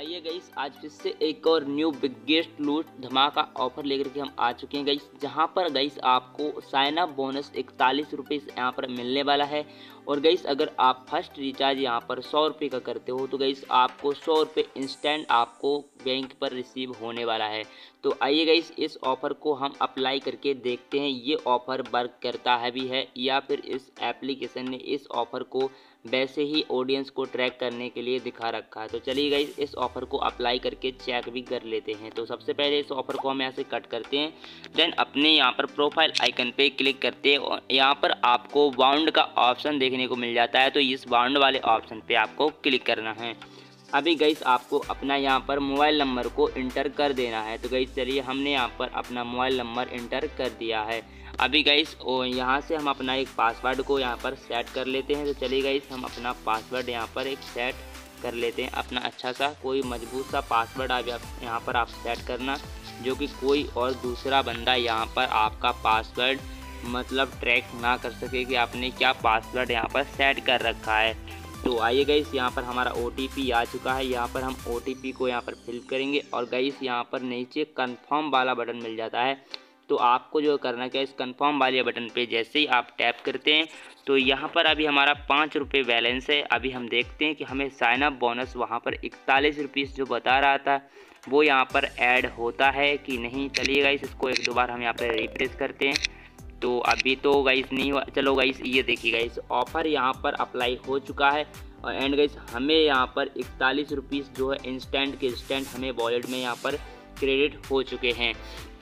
आइए गाइस, आज फिर से एक और न्यू बिगेस्ट लूट धमाका ऑफर लेकर के हम आ चुके हैं गाइस। जहां पर गाइस आपको साइन अप बोनस 41 रुपये यहाँ पर मिलने वाला है। और गाइस अगर आप फर्स्ट रिचार्ज यहाँ पर 100 रुपये का करते हो तो गाइस आपको 100 रुपये इंस्टेंट आपको बैंक पर रिसीव होने वाला है। तो आइए गाइस, इस ऑफ़र को हम अप्लाई करके देखते हैं ये ऑफ़र वर्क करता है भी है या फिर इस एप्लीकेशन ने इस ऑफ़र को वैसे ही ऑडियंस को ट्रैक करने के लिए दिखा रखा है। तो चलिए गाइस, इस ऑफ़र को अप्लाई करके चेक भी कर लेते हैं। तो सबसे पहले इस ऑफ़र को हम यहाँ से कट करते हैं, देन अपने यहाँ पर प्रोफाइल आइकन पे क्लिक करते हैं और यहाँ पर आपको बाउंड का ऑप्शन देखने को मिल जाता है। तो इस बाउंड वाले ऑप्शन पे आपको क्लिक करना है। अभी गाइस आपको अपना यहाँ पर मोबाइल नंबर को इंटर कर देना है। तो गाइस चलिए, हमने यहाँ पर अपना मोबाइल नंबर इंटर कर दिया है। अभी गाइस यहाँ से हम अपना एक पासवर्ड को यहाँ पर सेट कर लेते हैं। तो चलिए गाइस, हम अपना पासवर्ड यहाँ पर एक सेट कर लेते हैं। अपना अच्छा सा कोई मजबूत सा पासवर्ड आप यहाँ पर आप सेट करना, जो कि कोई और दूसरा बंदा यहाँ पर आपका पासवर्ड मतलब ट्रैक ना कर सके कि आपने क्या पासवर्ड यहाँ पर सेट कर रखा है। तो आइए गाइस, यहाँ पर हमारा OTP आ चुका है। यहाँ पर हम OTP को यहाँ पर फिल करेंगे और गाइस यहाँ पर नीचे कंफर्म वाला बटन मिल जाता है। तो आपको जो करना क्या है, इस कंफर्म वाले बटन पे जैसे ही आप टैप करते हैं तो यहाँ पर अभी हमारा 5 रुपये बैलेंस है। अभी हम देखते हैं कि हमें साइन अप बोनस वहाँ पर 41 रुपये जो बता रहा था वो यहाँ पर ऐड होता है कि नहीं। चलिए गाइस, इसको एक दो बार हम यहाँ पर रिफ्रेश करते हैं। तो अभी तो गाइस नहीं हुआ। चलो गाइस, ये देखिए गाइस, ऑफ़र यहाँ पर अप्लाई हो चुका है और एंड गाइस हमें यहाँ पर 41 रुपये जो है इंस्टेंट के इंस्टेंट हमें वॉलेट में यहाँ पर क्रेडिट हो चुके हैं।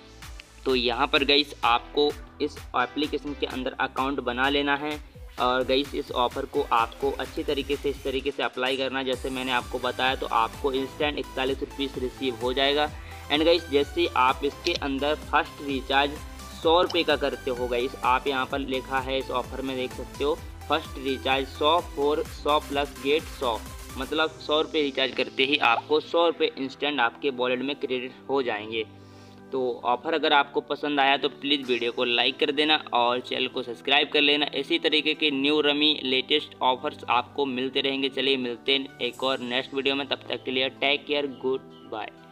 तो यहाँ पर गाइस आपको इस एप्लीकेशन के अंदर अकाउंट बना लेना है और गाइस इस ऑफ़र को आपको अच्छी तरीके से इस तरीके से अप्लाई करना जैसे मैंने आपको बताया। तो आपको इंस्टेंट 41 रुपये रिसीव हो जाएगा। एंड गाइस जैसे आप इसके अंदर फर्स्ट रिचार्ज 100 रुपये का करते हो गाइस, आप यहाँ पर लिखा है इस ऑफ़र में देख सकते हो, first recharge 100 for 100 plus get 100, मतलब 100 रुपये रिचार्ज करते ही आपको 100 रुपये इंस्टेंट आपके वॉलेट में क्रेडिट हो जाएंगे। तो ऑफ़र अगर आपको पसंद आया तो प्लीज़ वीडियो को लाइक कर देना और चैनल को सब्सक्राइब कर लेना। इसी तरीके के न्यू रमी लेटेस्ट ऑफर्स आपको मिलते रहेंगे। चलिए मिलते हैं एक और नेक्स्ट वीडियो में, तब तक के लिए टेक केयर, गुड बाय।